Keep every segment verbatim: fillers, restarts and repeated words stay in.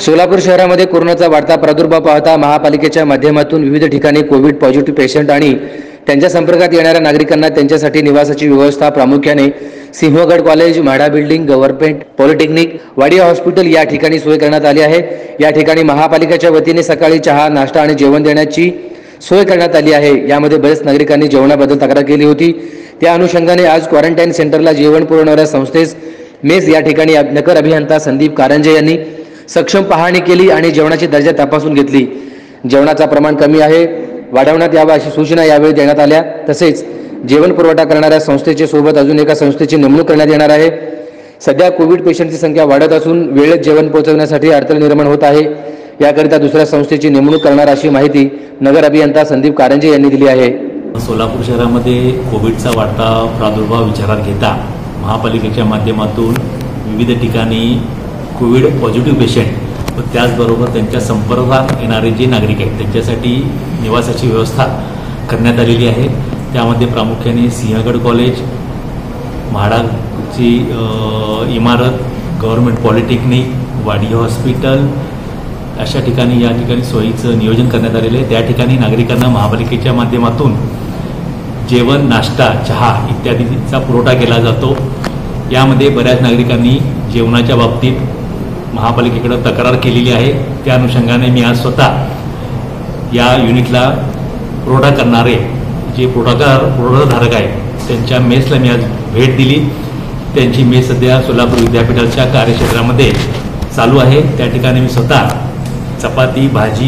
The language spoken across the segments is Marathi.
सोलापूर शहरामध्ये कोरोनाचा वाढता प्रादुर्भाव पाहता महापालिकेच्या माध्यमातून विविध ठिकाणी कोविड पॉझिटिव्ह पेशंट आणि त्यांच्या संपर्कात येणाऱ्या नागरिकांना त्यांच्यासाठी निवासाची व्यवस्था प्रामुख्याने Sinhagad college, MHADA building, government polytechnic, Wadia hospital या ठिकाणी सोय करण्यात आली आहे। या ठिकाणी महापालिकेच्या वतीने सकाळी चहा, नाश्ता आणि जेवण देण्याची सोय करण्यात आली आहे। यामध्ये बरेच नागरिकांनी जेवणाबद्दल तक्रार केली होती। त्या अनुषंगाने आज क्वारंटाईन सेंटरला जेवण पुरवणाऱ्या संस्थेस मेस या ठिकाणी नगर अभियंता संदीप कारंजे यांनी सक्षम पाहणी केली आणि जेवणाची दर्जा तपासून घेतली। जेवणाचा प्रमाण कमी आहे, वाढवण्यात यावा अशी सूचना यावेळी देण्यात आल्या। तसेच जेवण पुरवठा करणाऱ्या संस्थेच्या सोबत अजून एका संस्थेची नेमणूक करण्यात येणार आहे। सध्या कोविड पेशंटची संख्या वाढत असून वेळेत जेवण पोहोचवण्यासाठी अडचण निर्माण होत आहे। याकरिता दुसऱ्या संस्थेची नेमणूक करणार अशी माहिती नगर अभियंता संदीप कारंजे यांनी दिली आहे। सोलापूर शहरामध्ये कोविडचा वाढता प्रादुर्भाव विचारात घेता महापालिकेच्या माध्यमातून विविध ठिकाणी कोविड पॉझिटिव्ह पेशंट व त्याचबरोबर त्यांच्या संपर्कात येणारे जे नागरिक आहेत त्यांच्यासाठी निवासाची व्यवस्था करण्यात आलेली आहे। त्यामध्ये प्रामुख्याने सिंहगड कॉलेज, म्हाडाची इमारत, गव्हर्नमेंट पॉलिटेक्निक, वाडिया हॉस्पिटल अशा ठिकाणी या ठिकाणी सोयीचं नियोजन करण्यात आलेलं आहे। त्या ठिकाणी नागरिकांना महापालिकेच्या माध्यमातून जेवण, नाश्ता, चहा इत्यादीचा पुरवठा केला जातो। यामध्ये बऱ्याच नागरिकांनी जेवणाच्या बाबतीत महापालिकेकडे तक्रार केलेली आहे। त्या अनुषंगाने मी आज स्वतः या युनिटला पुरवठा करणारे जे पुरवठा पुरवठाधारक आहेत त्यांच्या मेसला मी आज भेट दिली। त्यांची मेस सध्या सोलापूर विद्यापीठाच्या कार्यक्षेत्रामध्ये चालू आहे। त्या ठिकाणी मी स्वतः चपाती, भाजी,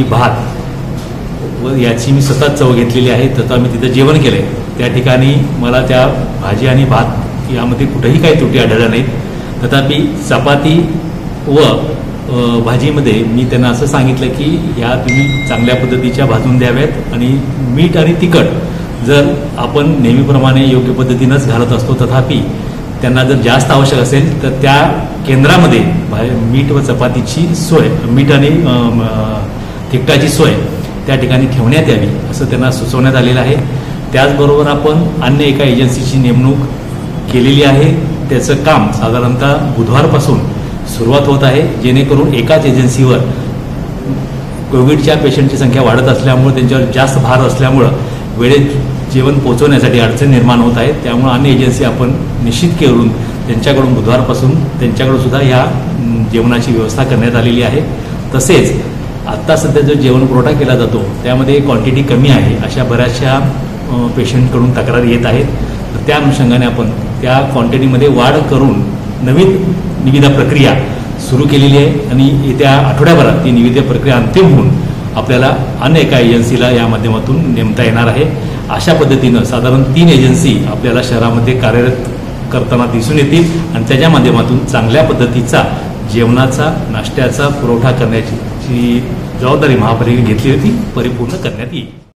भात व याची मी स्वतः चव घेतलेली आहे। तथा मी तिथं जेवण केलं आहे। त्या ठिकाणी मला त्या भाजी आणि भात यामध्ये कुठेही काही त्रुटी आढळल्या नाहीत। तथापि चपाती व भाजीमध्ये मी त्यांना असं सांगितलं की या तुम्ही चांगल्या पद्धतीच्या भाजून द्याव्यात आणि मीठ आणि तिखट जर आपण नेहमीप्रमाणे योग्य पद्धतीनंच घालत असतो, तथापि त्यांना जर जास्त आवश्यक असेल तर त्या केंद्रामध्ये मीठ व चपातीची सोय, मीठ आणि तिखटाची सोय त्या ठिकाणी ठेवण्यात यावी असं त्यांना सुचवण्यात आलेलं आहे। त्याचबरोबर आपण अन्य एका एजन्सीची नेमणूक केलेली आहे। त्याचं काम साधारणतः बुधवारपासून सुरुवात होत आहे, जेणेकरून एकाच एजन्सीवर कोविडच्या पेशंटची संख्या वाढत असल्यामुळे त्यांच्यावर जास्त भार असल्यामुळं वेळेत जेवण पोहोचवण्यासाठी अडचण निर्माण होत आहे। त्यामुळे अन्य एजन्सी आपण निश्चित करून त्यांच्याकडून बुधवारपासून त्यांच्याकडून सुद्धा या जेवणाची व्यवस्था करण्यात आलेली आहे। तसेच आत्ता सध्या जो जेवण पुरवठा केला जातो त्यामध्ये क्वांटिटी कमी आहे अशा बऱ्याचशा पेशंटकडून तक्रारी येत आहेत। तर त्या अनुषंगाने आपण त्या क्वांटिटीमध्ये वाढ करून नवीन निविदा प्रक्रिया सुरू केलेली आहे आणि येत्या आठवड्याभरात ती निविदा प्रक्रिया अंतिम होऊन आपल्याला अन्य एका एजन्सीला या माध्यमातून नेमता येणार आहे। अशा पद्धतीनं साधारण तीन एजन्सी आपल्याला शहरामध्ये कार्यरत करताना दिसून येतील आणि त्याच्या माध्यमातून चांगल्या पद्धतीचा जेवणाचा, नाश्त्याचा पुरवठा करण्याची जी जबाबदारी महापालिकेने घेतली होती परिपूर्ण करण्यात येईल।